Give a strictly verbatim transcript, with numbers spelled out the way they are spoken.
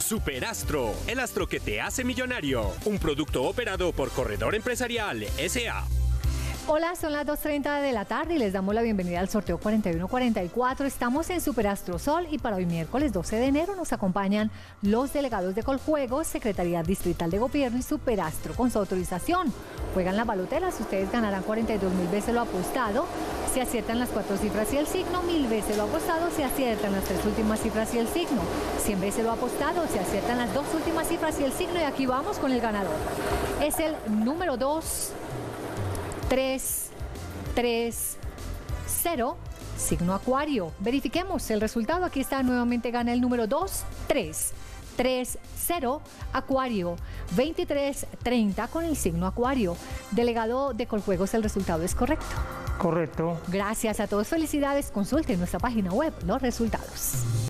Superastro, el astro que te hace millonario. Un producto operado por Corredor Empresarial S A Hola, son las dos y treinta de la tarde y les damos la bienvenida al sorteo cuarenta y uno cuarenta y cuatro. Estamos en Superastro Sol y para hoy miércoles doce de enero nos acompañan los delegados de Coljuegos, Secretaría Distrital de Gobierno y Superastro con su autorización. Juegan las baloteras, ustedes ganarán cuarenta y dos mil veces lo apostado. Si aciertan las cuatro cifras y el signo, mil veces lo apostado. Si aciertan las tres últimas cifras y el signo, cien veces lo apostado. Si aciertan las dos últimas cifras y el signo, y aquí vamos con el ganador. Es el número dos. tres, tres, cero, signo Acuario. Verifiquemos el resultado. Aquí está, nuevamente gana el número dos, tres, tres, cero, Acuario, veintitrés treinta con el signo Acuario. Delegado de Coljuegos, ¿el resultado es correcto? Correcto. Gracias a todos, felicidades. Consulten nuestra página web los resultados.